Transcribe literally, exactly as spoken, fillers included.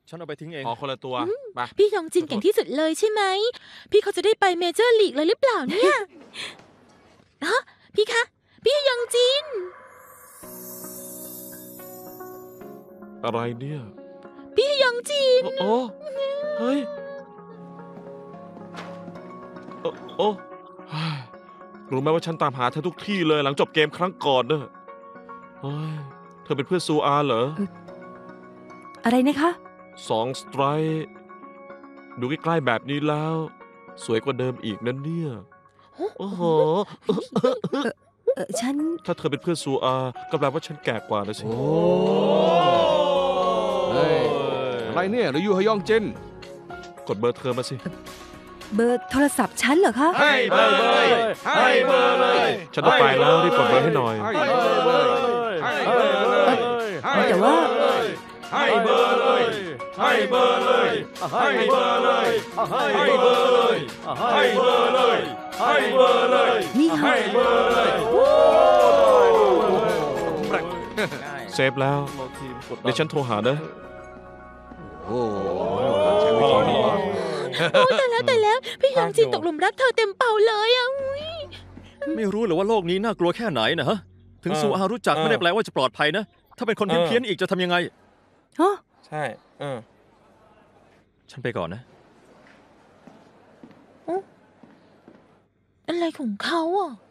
ฉันเอาไปทิ้งเองอ๋อคนละตัวไปพี่ยองจินเก่งที่สุดเลยใช่ไหมพี่เขาจะได้ไปเมเจอร์ลีกเลยหรือเปล่าเนี่ยฮะพี่คะพี่ยองจินอะไรเนี่ยพี่ยองจินโอ้เฮ้ยโอ้โอ้รู้ไหมว่าฉันตามหาเธอทุกที่เลยหลังจบเกมครั้งก่อนเนอะเฮ้ยเธอเป็นเพื่อนซูอาเหรออะไรนะคะสองสไตรค์ดูใกล้ๆแบบนี้แล้ว สวยกว่าเดิมอีกนั่นเนี่ยโอ้โหเออฉันถ้าเธอเป็นเพื่อนซูอาก็แปลว่าฉันแก่กว่านะสิเฮ้ยอะไรเนี่ยหรือยูฮยองจินกดเบอร์เธอมาสิเบอร์โทรศัพท์ฉันเหรอคะให้เบอร์เลยให้เบอร์เลยฉันต้องไปแล้วรีบกดเบอร์ให้หน่อยให้เบอร์เลยให้เบอร์เลยให้แต่ว่าให้เบอร์เลยให้เบอร์เลยให้เบอร์เลยให้เบอร์เลยให้เบอร์เลยให้เบอร์เลยนี่ค่ะให้เบอร์เลยเซฟแล้ว เดี๋ยวฉันโทรหานะโอ้โอ้แต่แล้วแต่แล้วพี่ยองจินตกหลุมรักเธอเต็มเป่าเลยอ่ะอุ๊ยไม่รู้เลยว่าโลกนี้น่ากลัวแค่ไหนนะฮะถึงเออซูอารู้จักเออไม่ได้แปลว่าจะปลอดภัยนะถ้าเป็นคนเออเพี้ยนๆอีกจะทำยังไงฮะใช่เออฉันไปก่อนนะอะไรของเขาอ่ะ